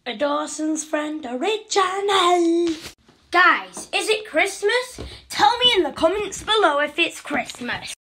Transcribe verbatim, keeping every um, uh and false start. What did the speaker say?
A Dawson's Friend original. Guys, is it Christmas? Tell me in the comments below if it's Christmas.